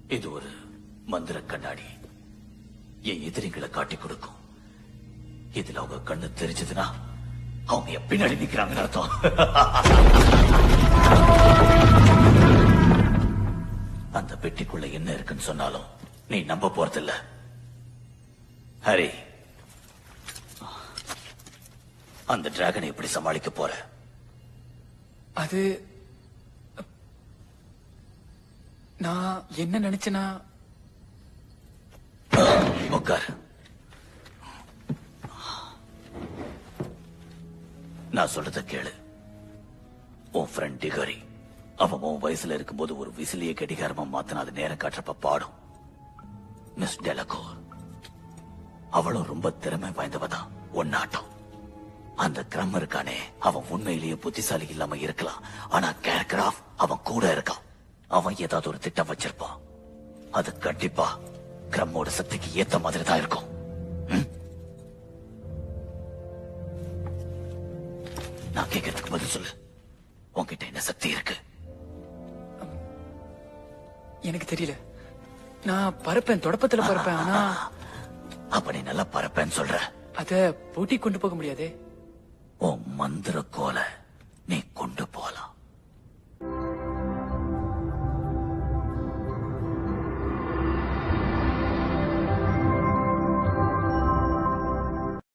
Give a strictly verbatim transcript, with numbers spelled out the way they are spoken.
இது ஒரு மந்திர கண்ணாடி. என் எதிரிகளை காட்டி கொடுக்கும். இதுல அவங்க கண்ணு தெரிஞ்சதுன்னா அவங்க என் பின்னாடி நிக்கிறாங்கன்னு அர்த்தம். அந்த பெட்டிக்குள்ள என்ன இருக்குன்னு சொன்னாலும் நீ நம்ப போறதில்ல. ஹரி, அந்த டிராகனை எப்படி சமாளிக்க போற? அது நான் என்ன நினைச்சேன்னா, உட்கார். நான் சொல்றத கேளு. உன் ஃப்ரெண்ட் டிகரி அவன் உன் வயசுல இருக்கும்போது ஒரு விசிலிய கடிகாரமா மாத்தின அது நேரம் காட்டுறப்ப பாடும். மிஸ் டெலகோர் அவளும் ரொம்ப திறமை வாய்ந்தவதான். ஒன்னாட்டம். அந்த கிரம் இருக்கானே, அவன் உண்மையிலேயே புத்திசாலி இல்லாம இருக்கலாம். ஆனா கேர்கிராஃப் அவன் கூட இருக்கான். அவன் ஏதாவது ஒரு திட்டம் வச்சிருப்பான். அது கண்டிப்பா கிரம்மோட சக்திக்கு ஏத்த மாதிரி தான் இருக்கும். நான் கேட்கறதுக்கு பதில் சொல்லு. உன்கிட்ட என்ன சக்தி இருக்கு? எனக்கு தெரியல. நான் பறப்பேன், தொடப்பத்துல பறப்பேன். ஆனா அப்ப நீ நல்லா பறப்பேன்னு சொல்ற. அத போட்டி கொண்டு போக முடியாதே. உன் மந்திர கோலை